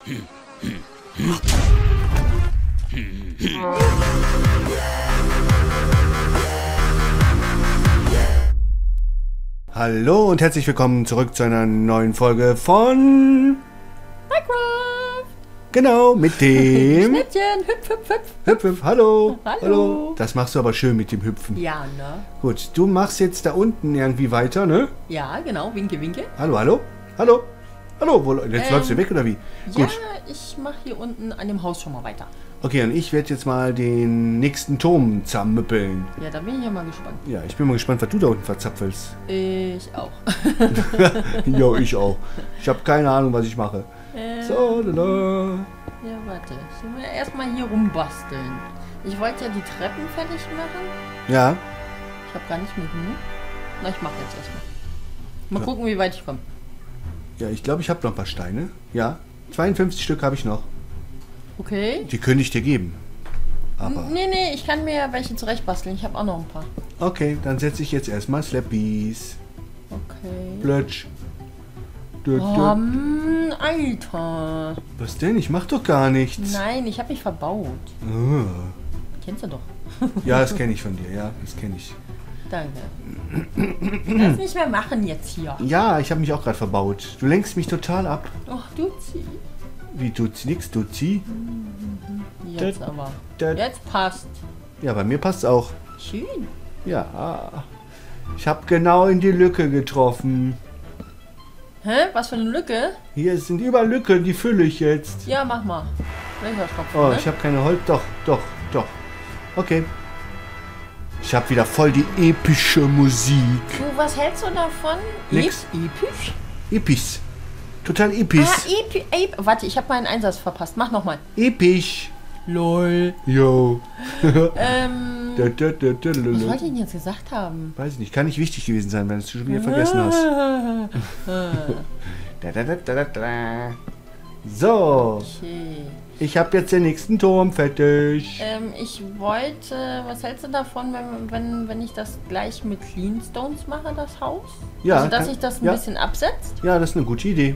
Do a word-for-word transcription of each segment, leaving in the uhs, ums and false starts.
Hallo und herzlich willkommen zurück zu einer neuen Folge von Minecraft. Genau, mit dem Schnittchen, hüpf, hüpf, hüpf. Hüpf, hüpf, hallo. Hallo. Das machst du aber schön mit dem Hüpfen. Ja, ne? Gut, du machst jetzt da unten irgendwie weiter, ne? Ja, genau, winke, winke. Hallo, hallo, hallo, hallo. Wo, jetzt Ähm, läufst du weg oder wie? Ja, Gut, ich mache hier unten an dem Haus schon mal weiter. okay, und ich werde jetzt mal den nächsten Turm zermüppeln. Ja, da bin ich ja mal gespannt. Ja, ich bin mal gespannt, was du da unten verzapfelst. Ich auch. Jo, ich auch. Ich habe keine Ahnung, was ich mache. Ähm, So, lala. Ja, warte. Ich will erstmal hier rumbasteln. Ich wollte ja die Treppen fertig machen. Ja, Ich habe gar nicht mehr genug. Na, ich mache jetzt erstmal. Mal Ja. gucken, wie weit ich komme. ja, ich glaube, ich habe noch ein paar Steine. Ja, zweiundfünfzig Stück habe ich noch. Okay. Die könnte ich dir geben. Aber, Nee, nee, ich kann mir ja welche zurechtbasteln. Ich habe auch noch ein paar. okay, dann setze ich jetzt erstmal Slappies. Okay. Plötsch. Dö, Oh, dö. Mann, Alter. Was denn? Ich mach doch gar nichts. Nein, ich habe mich verbaut. Ah. Kennst du doch. Ja, das kenne ich von dir. Ja, das kenne ich. Danke. Lass nicht mehr machen jetzt hier. Ja, ich habe mich auch gerade verbaut. Du lenkst mich total ab. Ach, Duzi. Wie, du nix, du zieh? Jetzt Das- aber. das- Jetzt passt. Ja, bei mir passt's auch. Schön. Ja. Ich habe genau in die Lücke getroffen. Hä? Was für eine Lücke? Hier sind überall Lücken, die fülle ich jetzt. Ja, mach mal. Löcherstopfen, Oh, ne? ich habe keine Holz. Doch, doch, doch. Okay. Ich habe wieder voll die epische Musik. Du, was hältst du davon? Nix. Ep episch? Episch. Total episch. Ah, epi ep Warte, ich habe meinen Einsatz verpasst. Mach nochmal. Episch. Lol. Yo. Ähm, Da, da, da, da, was lala. wollte ich denn jetzt gesagt haben? Weiß ich nicht. Kann nicht wichtig gewesen sein, wenn du es schon wieder vergessen hast. Da, da, da, da, da, da. So. Okay. Ich habe jetzt den nächsten Turm fertig. Ähm, ich wollte, was hältst du davon, wenn, wenn, wenn ich das gleich mit Cleanstones mache, das Haus? Ja, Also, dass kann- sich das ein ja. bisschen absetzt. Ja, das ist eine gute Idee.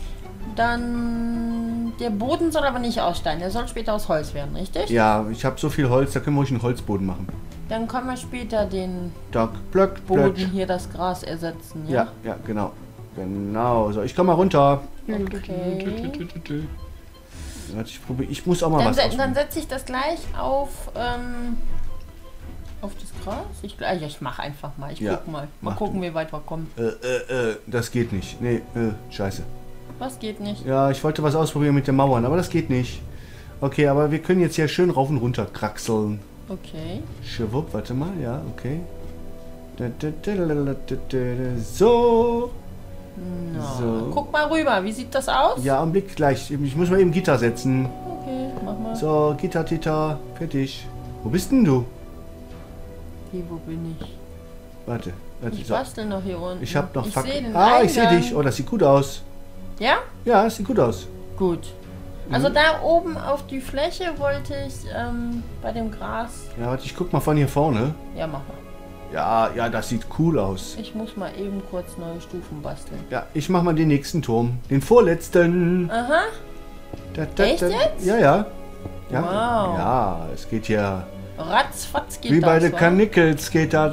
Dann, der Boden soll aber nicht aus Stein, der soll später aus Holz werden, richtig? Ja, ich habe so viel Holz, da können wir ruhig einen Holzboden machen. Dann können wir später den Doc, blöck, Boden blöck. hier, das Gras ersetzen, Ja, ja? ja, genau. Genau. So, ich komme mal runter. Okay. Warte, ich probiere. Ich muss auch mal Dann, was se dann ausprobieren. setze ich das gleich auf, ähm, auf das Gras. Ich, äh, ja, ich mache einfach mal, ich Ja, guck mal. Mal mach gucken, du. wie weit wir kommen. Äh, äh, äh, das geht nicht. Nee, äh, scheiße. Was geht nicht? Ja, ich wollte was ausprobieren mit den Mauern, aber das geht nicht. Okay, aber wir können jetzt hier schön rauf und runter kraxeln. Okay. Schwupp, warte mal, ja, okay. Da, da, da, da, da, da, da. So. Na, So. guck mal rüber, wie sieht das aus? Ja, Augenblick gleich. Ich muss mal eben Gitter setzen. Okay, mach mal. So, Gitter, Tita, fertig. Wo bist denn du? Hier, wo bin ich? Warte, warte. Ich So. bastel noch hier unten. Ich hab noch Ich Fack- sehe den Ah, ich sehe Eingang. dich. Oh, das sieht gut aus. Ja? Ja, es sieht gut aus. Gut. Also Mhm. da oben auf die Fläche wollte ich ähm, bei dem Gras... Ja, warte, ich guck mal von hier vorne. Ja, mach mal. Ja, ja, das sieht cool aus. Ich muss mal eben kurz neue Stufen basteln. Ja, ich mach mal den nächsten Turm. Den vorletzten. Aha. Da, da, Echt da. jetzt? Ja, ja. Ja, Wow. ja, es geht ja. Ratzfatz geht Wie bei das, den wa? Karnickels geht das.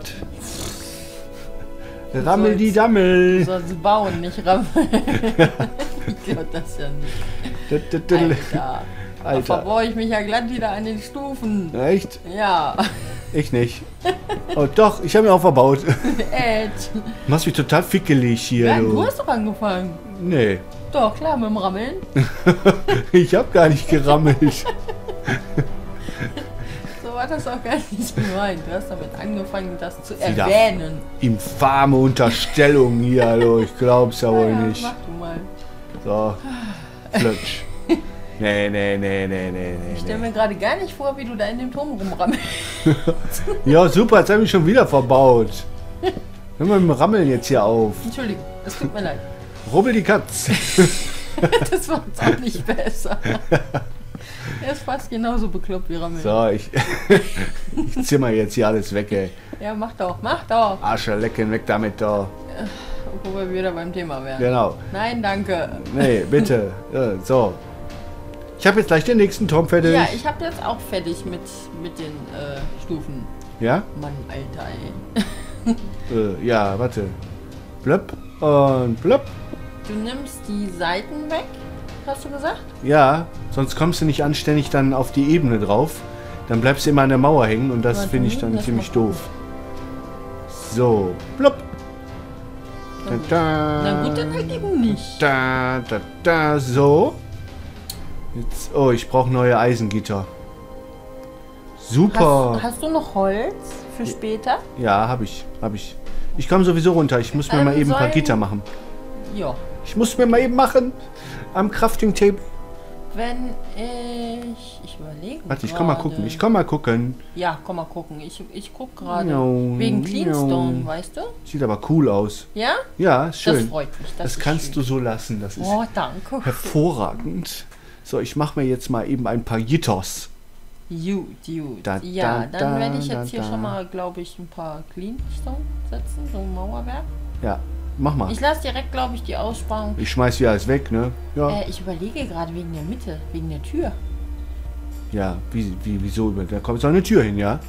Rammel sollst- die Du Dammel. sollst bauen, nicht rammeln. Ich glaube das ja nicht. Da, da, da. Alter. Da Alter. verbaue ich mich ja glatt wieder an den Stufen. Echt? Ja. Ich nicht. Oh doch, ich habe mir auch verbaut. Ed. Machst mich total fickelig hier, Ja, du. du hast doch angefangen. Nee, Doch, klar, mit dem Rammeln. ich habe gar nicht gerammelt. So war das auch gar nicht gemeint. Du hast damit angefangen, das zu Wieder. erwähnen. Infame Unterstellung hier, hallo. Ich glaub's ja wohl Ja, nicht. mach du mal. So, flutsch. Nee, nee, nee, nee, nee, Ich nee. stelle mir gerade gar nicht vor, wie du da in dem Turm rumrammelst. Ja, super, jetzt habe ich schon wieder verbaut. Hör mal mit dem Rammeln jetzt hier auf. Entschuldigung, es tut mir leid. Rubbel die Katz. Das war jetzt auch nicht besser. Er ist fast genauso bekloppt wie Rammeln. So, ich, ich zimmer jetzt hier alles weg, ey. Ja, mach doch, mach doch. Asche lecken, weg damit da. Wo wir wieder beim Thema wären. Genau. Nein, danke. Nee, bitte. Ja, so. Ich habe jetzt gleich den nächsten Turm fertig. Ja, ich habe jetzt auch fertig mit, mit den äh, Stufen. Ja? Mann, Alter, ey. Äh, ja, warte. Blöpp und blöpp. Du nimmst die Seiten weg, hast du gesagt? Ja, sonst kommst du nicht anständig dann auf die Ebene drauf. Dann bleibst du immer an der Mauer hängen und das Warte, finde ich dann lass ziemlich mal doof. So, blöpp. Da, da, Na gut, dann halt eben nicht. da, da, da, so. Jetzt, oh, ich brauche neue Eisengitter. Super. Hast, hast du noch Holz für später? Ja, habe ich, habe ich. Ich komme sowieso runter. Ich muss mir Ähm, mal eben ein paar sollen- Gitter machen. Ja. Ich muss mir mal eben machen. Am Crafting Table. Wenn ich... Ich überlege Warte, ich komm mal gerade. gucken. Ich komm mal gucken. Ja, komm mal gucken. Ich, ich guck gerade. Miau, Wegen miau. Cleanstone, weißt du? Sieht aber cool aus. Ja? Ja, ist schön. Das freut mich. Das, Das ist kannst schön. du so lassen. Das ist Oh, danke. hervorragend. So, ich mache mir jetzt mal eben ein paar Gitters. Gut, gut. Da, ja, da, dann da, werde ich da, jetzt hier da. schon mal, glaube ich, ein paar Cleanstone setzen, so ein Mauerwerk. Ja, mach mal. Ich lasse direkt, glaube ich, die Aussparung. Ich schmeiß hier alles weg, ne? Ja. Äh, ich überlege gerade wegen der Mitte, wegen der Tür. Ja, wie, wie, wieso? Da kommt so eine Tür hin, ja?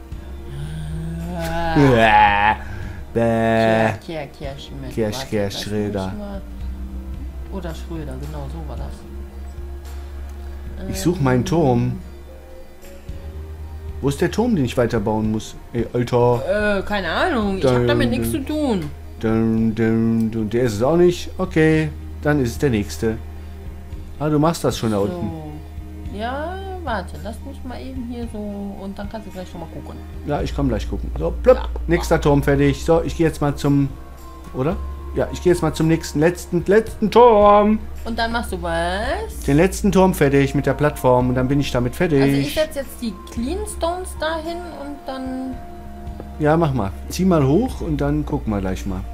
Ah. Bäh. Bäh. Kehr, Kehr, Kehr, Schmidt. Kehr, Warte, Kehr, lass mich Schröder. mal- Oder Schröder, genau, so war das. Ich suche meinen Turm. Wo ist der Turm, den ich weiterbauen muss? Ey, Alter. Äh, keine Ahnung, ich Dun, habe damit nichts zu dun. tun. Dun, dun, dun. Der ist es auch nicht. Okay, dann ist es der nächste. Ah, du machst das schon da unten. So. Ja, warte, lass mich mal eben hier so und dann kannst du gleich schon mal gucken. Ja, ich komme gleich gucken. So, plopp. Ja. Nächster Turm fertig. So, ich gehe jetzt mal zum... Oder? Ja, ich gehe jetzt mal zum nächsten, letzten, letzten Turm. Und dann machst du was? Den letzten Turm fertig mit der Plattform und dann bin ich damit fertig. Also ich setze jetzt die Cleanstones dahin und dann... Ja, mach mal. Zieh mal hoch und dann gucken wir gleich mal.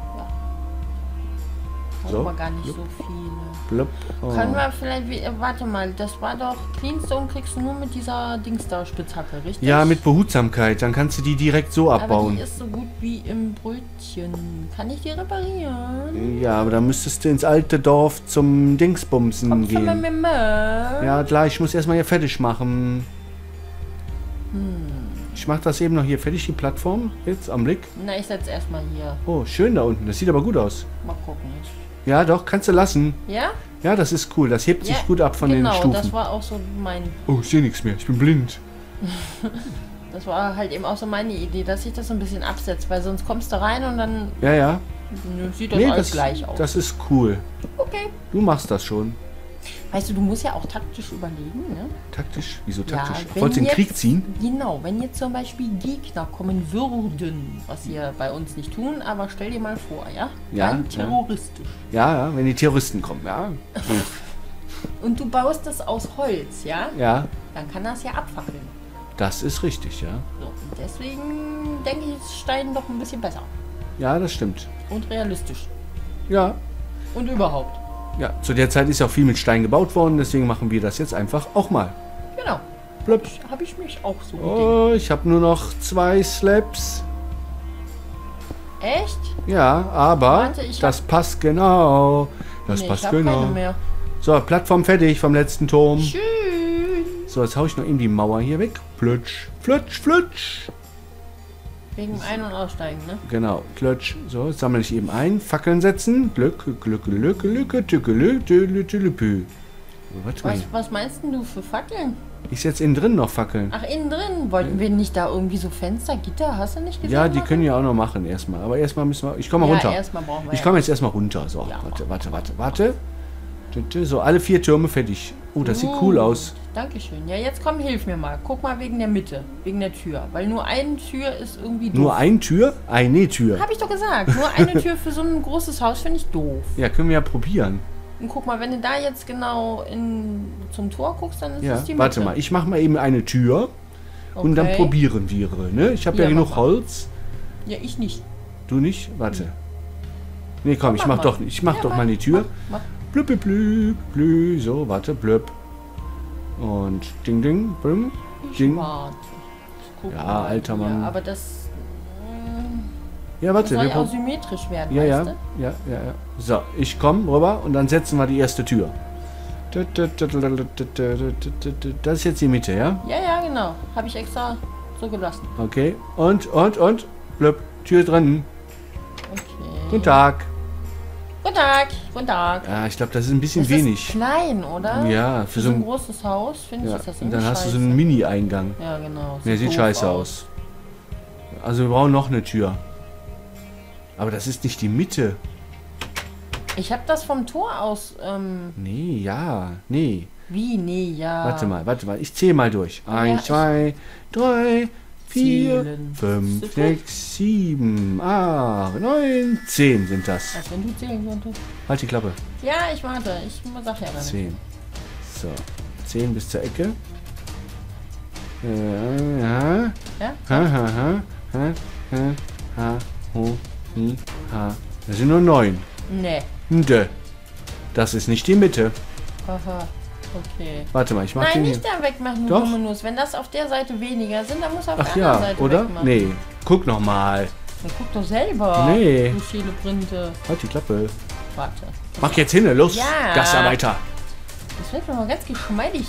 Brauchen So. wir gar nicht so viele. Blöpp. Oh. Können wir vielleicht... wie- äh, Warte mal, das war doch... Cleanstone kriegst du nur mit dieser Dings da Spitzhacke, richtig? Ja, mit Behutsamkeit. Dann kannst du die direkt so Aber abbauen. die ist so gut wie im Brötchen. Kann ich die reparieren? Ja, aber dann müsstest du ins alte Dorf zum Dingsbumsen Kommst du mit gehen. mir mit? Ja, gleich. Ich muss erstmal hier fertig machen. Hm. Ich mache das eben noch hier fertig, die Plattform. Jetzt am Blick. Na, ich setze erstmal hier. Oh, schön da unten. Das sieht aber gut aus. Mal gucken. Ja, doch, kannst du lassen. Ja? Ja, das ist cool. Das hebt sich Ja, gut ab von genau, den Stufen. das war auch so mein... Oh, ich sehe nichts mehr. Ich bin blind. Das war halt eben auch so meine Idee, dass ich das so ein bisschen absetze, weil sonst kommst du rein und dann Ja, ja. nö, sieht das Nee, alles das, gleich aus. das ist cool. Okay. Du machst das schon. Weißt du, du musst ja auch taktisch überlegen, ne? Taktisch? Wieso taktisch? wenn Wolltest du den jetzt- Krieg ziehen? Genau, wenn jetzt zum Beispiel Gegner kommen würden, was sie bei uns nicht tun, aber stell dir mal vor, ja? Ja, Rein ja. terroristisch. Ja, ja, wenn die Terroristen kommen, ja. Und du baust das aus Holz, ja? Ja, Dann kann das ja abfackeln. das ist richtig, ja. So, und deswegen denke ich, ist Stein doch ein bisschen besser. Ja, das stimmt. Und realistisch. Ja, Und überhaupt. ja. Zu der Zeit ist ja auch viel mit Stein gebaut worden, deswegen machen wir das jetzt einfach auch mal. Genau. Blöpp. Habe ich mich auch so gedacht. Oh, ich habe nur noch zwei Slabs. Echt? Ja, aber Warte, ich das passt genau. Das Nee, passt ich habe genau. keine mehr. So, Plattform fertig vom letzten Turm. Schön. So, jetzt hau ich noch eben die Mauer hier weg. Flutsch, flutsch, flutsch. Wegen Ein- und Aussteigen, ne? Genau, klutsch. So, jetzt sammle ich eben ein. Fackeln setzen. Glück, Glück, Glück, Glück, Tücke, Lü, Tülü, Tülüpü. So, warte mal. Was, was meinst denn du für Fackeln? Ich setze innen drin noch Fackeln. Ach, innen drin. Wollten wir nicht da irgendwie so Fenstergitter? Hast du nicht gesehen? Ja, die machen? können ja auch noch machen erstmal. Aber erstmal müssen wir. Ich komme mal Ja, runter. erstmal brauchen wir Ich ja. komme jetzt erstmal runter. So, Ja. warte, warte, warte, warte. So, alle vier Türme fertig. Oh, das sieht Gut. cool aus. Dankeschön. Ja, jetzt komm, hilf mir mal. Guck mal wegen der Mitte, wegen der Tür. Weil nur eine Tür ist irgendwie doof. Nur eine Tür? Eine Tür. Hab ich doch gesagt. Nur eine Tür für so ein großes Haus finde ich doof. Ja, können wir ja probieren. Und guck mal, wenn du da jetzt genau in, zum Tor guckst, dann ist Ja, es die Mitte. warte mal. Ich mache mal eben eine Tür. Und dann Okay. probieren wir. Ne? Ich habe ja, Ja, genug mach mal. Holz. Ja, ich nicht. Du nicht? Warte. Nee, komm, ich Mach mach mal. doch, ich mach Ja, doch mach, mal die Tür. Mach, mach. Blüpp, blüpp, blüpp, blüpp. So, warte, blüpp. Und ding, ding, bing, Ich ding. warte. Guck Ja, mal alter hier. Mann. Aber das, äh, Ja, das warte. soll Wir ja auch prob- symmetrisch werden, ja, ja, weißt ja, ja, ja. So, ich komme rüber und dann setzen wir die erste Tür. Das ist jetzt die Mitte, ja? Ja, ja, genau. Habe ich extra so gelassen. Okay. Und, und, und. Blöpp. Tür drin. Okay. Guten Tag. Guten Tag. Guten Tag. Ja, ich glaube, das ist ein bisschen Das wenig. ist klein, oder? Ja, Für für so so ein ein... großes Haus finde ich, Ja, ist das und irgendwie dann hast du so scheiße. einen Mini-Eingang. Ja, genau. Der sieht doof scheiße aus. Also wir brauchen noch eine Tür. Aber das ist nicht die Mitte. Ich habe das vom Tor aus. Ähm, Nee, ja, nee. wie? Nee, ja. Warte mal, warte mal. Ich zähle mal durch. Eins, ich- zwei, drei, vier, Zählen. fünf, Super. sechs, sieben, acht, neun, zehn sind das. Als wenn du zählen könntest. Halt die Klappe. Ja, ich warte. Ich sag ja dann. Zehn. So. Zehn bis zur Ecke. Äh, ja. Ja? Ha, ha, ha, ha, ha, ha, ho, hi, ha. Das sind nur neun. Nee. Nde. Das ist nicht die Mitte. Aha. Okay. Warte mal, ich mach Nein, den nicht hier. da wegmachen, du Doch. dumme Nuss. Wenn das auf der Seite weniger sind, dann muss er auf Ach der anderen ja, Seite oder? wegmachen. Nee. Guck noch mal. Dann guck doch selber. Nee. Du Schäle Printe. Halt die Klappe. Warte. Mach jetzt hin, los. Ja. Gastarbeiter. Das wird mir mal ganz geschmeidig.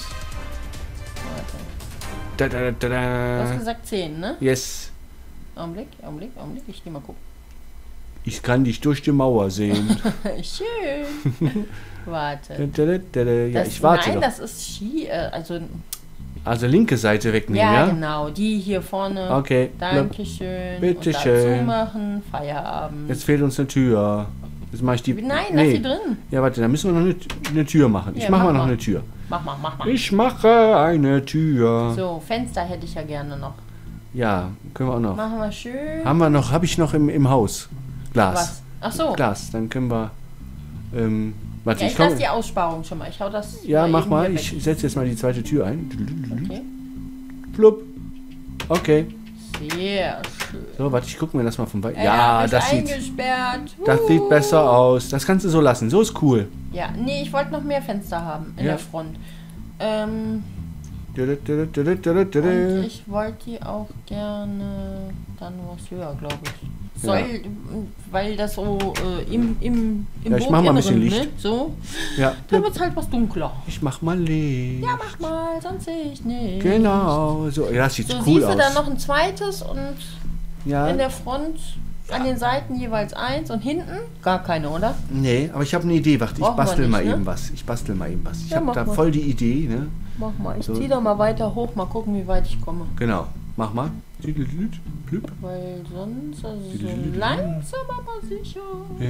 Warte. Da, da, da, Du hast da. gesagt zehn, ne? Yes. Augenblick, Augenblick, Augenblick. Ich geh mal gucken. Ich kann dich durch die Mauer sehen. Schön. Warte. Da, da, da, da. Ja, Das- ich warte Nein, noch. das ist Ski. Äh, also, Also linke Seite wegnehmen, ja, ja? genau. Die hier vorne. Okay. Dankeschön. Bitte und dazu schön. machen. Feierabend. Jetzt fehlt uns eine Tür. Jetzt mache ich die... Nein, lass sie drin. Ja, warte, dann müssen wir noch eine, eine Tür machen. Ich Ja, mache mach mal noch mal. eine Tür. Mach mal, mach mal. Ich mache eine Tür. So, Fenster hätte ich ja gerne noch. Ja, können wir auch noch. Machen wir schön. Haben wir noch, habe ich noch im, im Haus. Glas. Was? Ach so. Glas, dann können wir... Ähm, warte, Ja, ich ich komm, lasse die Aussparung schon mal. Ich hau das. Ja, mach eben mal. hier Ich weg. setze jetzt mal die zweite Tür ein. Okay. Plupp. Okay. Sehr schön. So, warte, ich gucke mir das mal von weit. Er Ja, hat mich das sieht, eingesperrt. das sieht Uh. besser aus. Das kannst du so lassen. So ist cool. Ja, nee, ich wollte noch mehr Fenster haben in Ja. der Front. Ähm, Du, du, du, du, du, du, du, und du. ich wollte die auch gerne dann was höher, glaube ich. Ja. Soll, weil das so äh, im, im, im Ja, ich mach mal ein bisschen Burginneren, Licht. Ne? So, Ja, dann wird es halt was dunkler. ich mach mal Licht. Ja, mach mal, sonst sehe ich nicht. Genau. So, ja, das sieht So, cool siehst du aus. dann noch ein zweites und ja. in der Front an den Seiten jeweils eins und hinten gar keine, oder? Nee, aber ich habe eine Idee. Warte, ich Brauchen wir bastel nicht, mal ne? eben was. Ich bastel mal eben was. Ich Ja, habe mach da mal. voll die Idee, ne? Mach mal, ich So. zieh da mal weiter hoch, mal gucken, wie weit ich komme. Genau. Mach mal. Plüpp. Weil sonst, also so langsam aber sicher.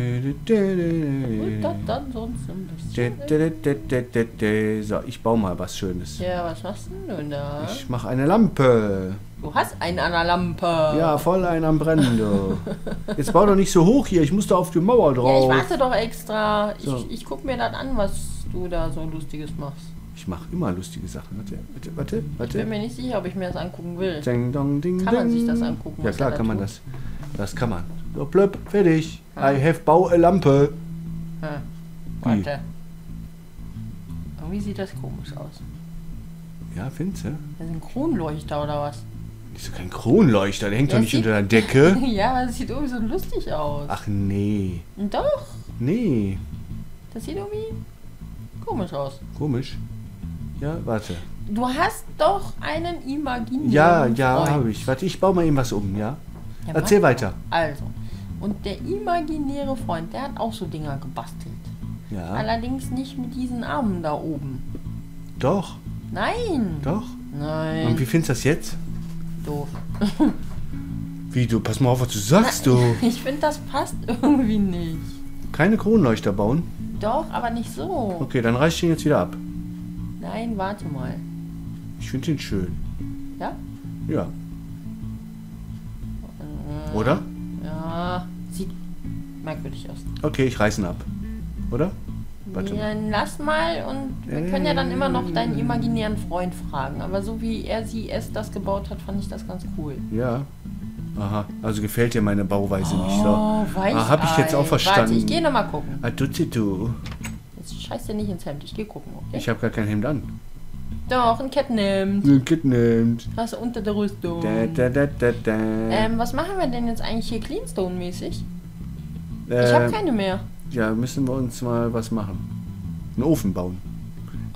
Und das dann sonst ein bisschen. So, ich baue mal was Schönes. Ja, was hast denn du da? Ich mache eine Lampe. Du hast einen an der Lampe. Ja, voll ein am Brennen, du. Jetzt bau doch nicht so hoch hier. Ich muss da auf die Mauer Ja, drauf. ich warte doch extra. So. Ich, ich guck mir das an, was du da so Lustiges machst. Ich mache immer lustige Sachen. Warte, warte, warte, Ich bin warte. mir nicht sicher, ob ich mir das angucken will. Ding, dong, ding, Kann man ding. sich das angucken, Ja was klar er da kann man tut? das. Das kann man. So, blöpp, fertig. Ja. I have bau a Lampe. Hm. Wie? Warte. Irgendwie sieht das komisch aus. Ja, findest du? Das ist ein Kronleuchter oder was? Das ist doch kein Kronleuchter. Der hängt Ja, doch nicht sieht- unter der Decke. Ja, aber das sieht irgendwie so lustig aus. Ach nee. Doch, Nee. das sieht irgendwie komisch aus. Komisch. Ja, warte. Du hast doch einen imaginären Ja, ja, Freund. habe ich. Warte, ich baue mal eben was um, ja? Ja, Erzähl mach. weiter. Also, und der imaginäre Freund, der hat auch so Dinger gebastelt. Ja. Allerdings nicht mit diesen Armen da oben. Doch, Nein. doch. Nein. Und wie findest du das jetzt? Doof. Wie, du, pass mal auf, was du sagst, du. Ich finde, das passt irgendwie nicht. Keine Kronleuchter bauen? Doch, aber nicht so. Okay, dann reiß ich den jetzt wieder ab. Nein, warte mal. Ich finde den schön. Ja? Ja. Äh, Oder? Ja, sieht merkwürdig aus. Okay, ich reiß ihn ab. Oder? Warte mal. Ja, lass mal und wir können ja dann immer noch deinen imaginären Freund fragen. Aber so wie er sie es das gebaut hat, fand ich das ganz cool. Ja. Aha, also gefällt dir meine Bauweise nicht so. Oh, weiß Ah, hab ich jetzt auch verstanden. Warte, ich gehe nochmal gucken. Ah, du, du, du. Jetzt scheiß dir nicht ins Hemd, ich gehe gucken, okay? Ich habe gar kein Hemd an. Doch, ein Kettenhemd. Ein Kidnappt. Was unter der Rüstung. Da, da, da, da, da. Ähm, was machen wir denn jetzt eigentlich hier Cleanstone-mäßig? Ich Äh, habe keine mehr. Ja, müssen wir uns mal was machen. Einen Ofen bauen.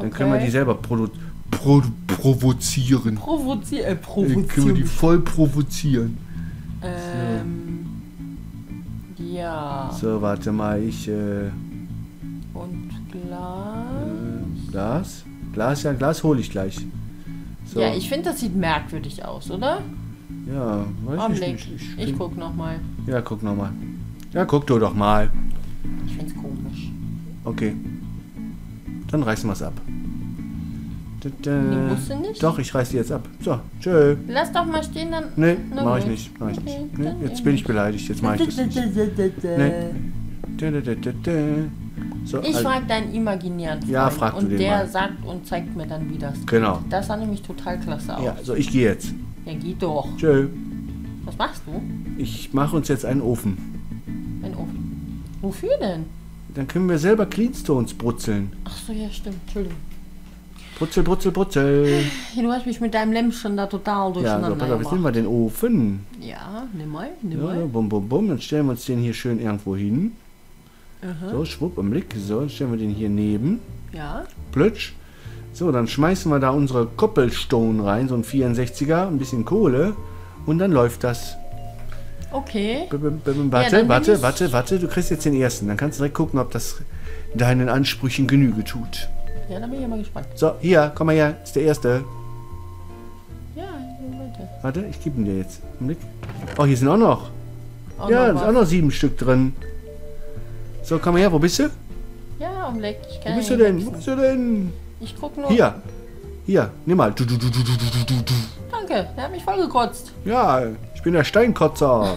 Dann können wir die selber produ pro provozieren. Provozieren. Äh, Dann können wir die provozieren. voll provozieren. Ähm. Ja. So, warte mal, ich, äh, Und Glas. äh Glas? Glas, ja, Glas hole ich gleich. So. Ja, ich finde, das sieht merkwürdig aus, oder? Ja, weiß ich Augenblick. nicht. Ich, Ich bin- guck nochmal. Ja, guck nochmal. Ja, guck du doch mal. Ich find's komisch. Okay. Dann reißen wir es ab. Da, da. Nee, musst du nicht? Doch, ich reiß die jetzt ab. So, tschö. Lass doch mal stehen, dann. Nee, Na mach ich gut. nicht. Mach ich Okay, nicht. Nee, dann jetzt eben bin ich nicht. beleidigt. Jetzt mach ich das nicht. Nee. Da, da, da, da, da. So, Ich also- frage deinen imaginären Freund. Ja, frag du und den der mal. sagt und zeigt mir dann, wie das geht. Genau. Das sah nämlich total klasse aus. Ja, so, ich gehe jetzt. Ja, geh doch. Tschö. Was machst du? Ich mache uns jetzt einen Ofen. Ein Ofen. Wofür denn? Dann können wir selber Cleanstones brutzeln. Ach so, ja, stimmt. Entschuldigung. Brutzel, brutzel, brutzel. Du hast mich mit deinem Lämpchen da total Ja, durcheinander so, pass auf, jetzt nehmen gemacht. wir den Ofen. Ja, nimm mal, nimm Ja, mal. bum, bum, bum. Dann stellen wir uns den hier schön irgendwo hin. Aha. So, schwupp im Blick. So, dann stellen wir den hier neben. Ja. Plötsch. So, dann schmeißen wir da unsere Koppelstone rein, so ein vierundsechziger, ein bisschen Kohle. Und dann läuft das. Okay. B -b -b -b warte, dann nehm warte, ich- warte, warte. Du kriegst jetzt den ersten. Dann kannst du direkt gucken, ob das deinen Ansprüchen Genüge tut. Ja, da bin ich ja mal gespannt. So, hier, komm mal her. Ist der erste. Ja, bitte. Warte, ich gebe ihn dir jetzt. Im Blick. Oh, hier sind auch noch. Auch ja, noch ist auch was. noch sieben Stück drin. So, komm mal her. Wo bist du? Ja, Augenblick. Ich kann Wo bist ja du nicht denn? Wo wechseln. bist du denn? Ich guck nur. Hier. Hier, nimm mal. Du, du, du, du, du, du, du, du. Danke, der hat mich voll gekotzt. Ja, ich bin der Steinkotzer.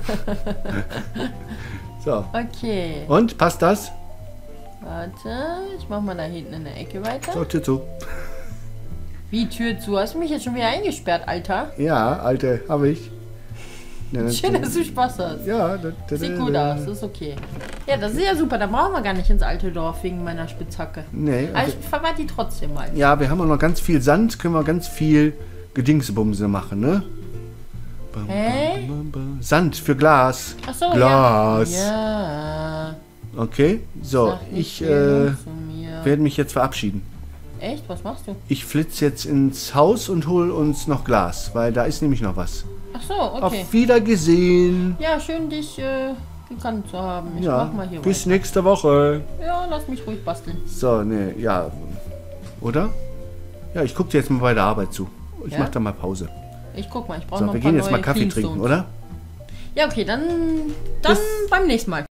So, Okay. und passt das? Warte, ich mach mal da hinten in der Ecke weiter. So, Tür zu. Wie Tür zu? Hast du mich jetzt schon wieder eingesperrt, Alter? Ja, Alte, habe ich. Ja, das- Schön, dass du Spaß hast. Ja, da, da, Sieht da, gut da. aus, ist okay. Ja, das ist ja super, da brauchen wir gar nicht ins alte Dorf wegen meiner Spitzhacke. Nee, Aber also, ich verwahre die trotzdem mal. ja, wir haben auch noch ganz viel Sand, können wir ganz viel Gedingsbumse machen, ne? Bam, Hä? bam, bam, bam. Sand für Glas. Achso, Glas. Ja. ja. Okay, so, Sag nicht ich viel äh, zu mir. werde mich jetzt verabschieden. Echt? Was machst du? Ich flitze jetzt ins Haus und hol uns noch Glas, weil da ist nämlich noch was. Achso, okay. Auf Wiedergesehen. Ja, schön, dich äh, gekannt zu haben. Ich Ja, mach mal hier bis weiter. nächste Woche. Ja, lass mich ruhig basteln. So, ne, ja. Oder? Ja, ich gucke dir jetzt mal bei der Arbeit zu. Ich Ja? mach da mal Pause. Ich guck mal, ich brauche So, noch wir ein paar gehen jetzt mal neue Kaffee Cleanstones. trinken, oder? Ja, okay, dann, dann Bis- beim nächsten Mal.